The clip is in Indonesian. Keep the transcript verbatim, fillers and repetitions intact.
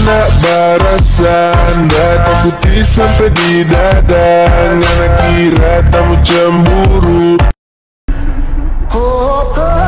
nak barasan, data putih sampai di dada. Ngana kira tamu cemburu. Oh, oh,